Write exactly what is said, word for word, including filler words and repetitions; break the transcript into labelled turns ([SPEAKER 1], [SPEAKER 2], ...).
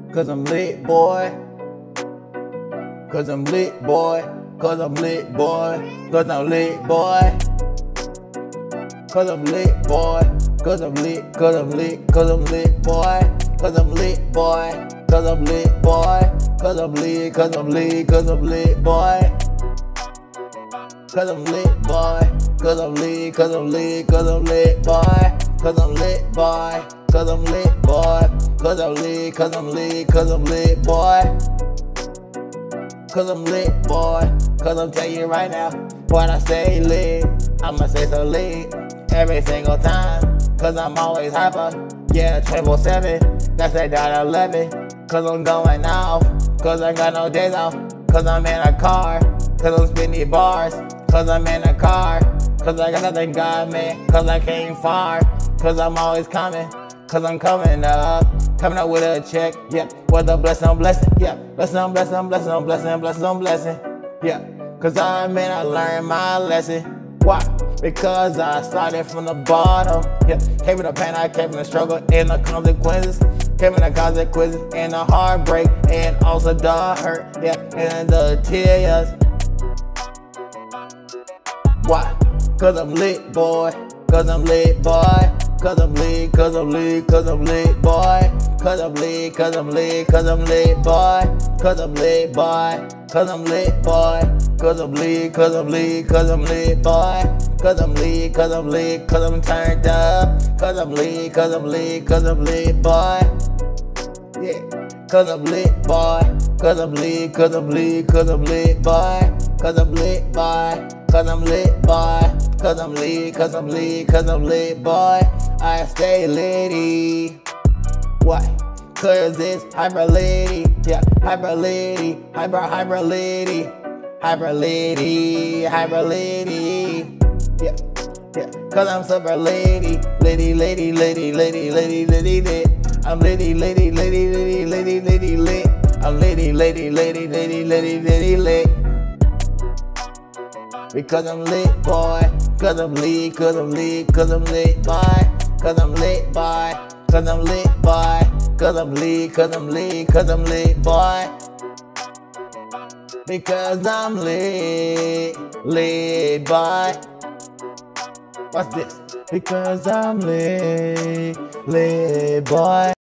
[SPEAKER 1] Cause I'm lit, boy. Cause I'm lit, boy. Cause I'm lit, boy. Cause I'm lit, boy. Cause I'm lit, boy. Cause I'm lit, cause I'm lit, cause I'm lit, boy. Cause I'm lit, boy. Cause I'm lit, boy. Cause I'm lit, cause I'm lit, cause I'm lit, boy. Cause I'm lit, boy. Cause I'm lit, cause I'm lit, cause I'm lit, boy. Cause I'm lit, boy. Cause I'm lit, boy. Cause I'm lit, cause I'm lit, cause I'm lit, boy. Cause I'm lit, boy. Cause I'm telling you right now, when I say lit, I'ma say so lit every single time. Cause I'm always hyper, yeah, twenty-four seven. That's that dot eleven. Cause I'm going off, cause I got no days off. Cause I'm in a car, cause I'm spinning bars. Cause I'm in a car, cause I got nothing got me. Cause I came far, cause I'm always coming. Cause I'm coming up, coming up with a check, yeah. With a blessing, blessing, yeah. Blessing, blessing, blessing, blessing, blessing, blessing, yeah. Cause I'm in, I learned my lesson. Why? Because I started from the bottom, yeah. Came from the pain, I came from the struggle and the consequences. Came from the consequences and the heartbreak and also the hurt, yeah. And the tears. Why? Cause I'm lit, boy. Cause I'm lit, boy. Cause I'm lit, cause I'm lit, cause I'm lit, boy. Cause I'm lit, cause I'm lit, cause I'm lit, boy. Cause I'm lit, boy. Cause I'm lit, boy. Cause I'm lit, cause I'm lit, cause I'm lit, boy. Cause I'm lit, cause I'm lit, cause I'm turned up. Cause I'm lit, cause I'm lit, cause I'm lit, boy. Yeah. Cause I'm lit, boy. Cause I'm lit, cause I'm lit, cause I'm lit, boy. Cause I'm lit, boy. Cause I'm lit, boy. Cause I'm lit, cause I'm lit, cause I'm lit, boy. I stay litty. Why? Cause it's hyper litty. Yeah, hyper litty. Hyper, hyper litty. Hyper litty. Hyper litty. Yeah, yeah. Cause I'm super litty. Litty, litty, litty, litty, litty, litty, lit. I'm litty, litty, litty, litty, litty, litty, lit. I'm litty, litty, litty, litty, litty, litty, lit. Because I'm lit, boy. Cause I'm lit, cause I'm lit, cause I'm lit, boy. Cause I'm lit, boy. Cause I'm lit, boy. Cause I'm lit, cause I'm lit, cause I'm lit, boy. Because I'm lit, lit, boy. What's this? Because I'm lit, lit, boy.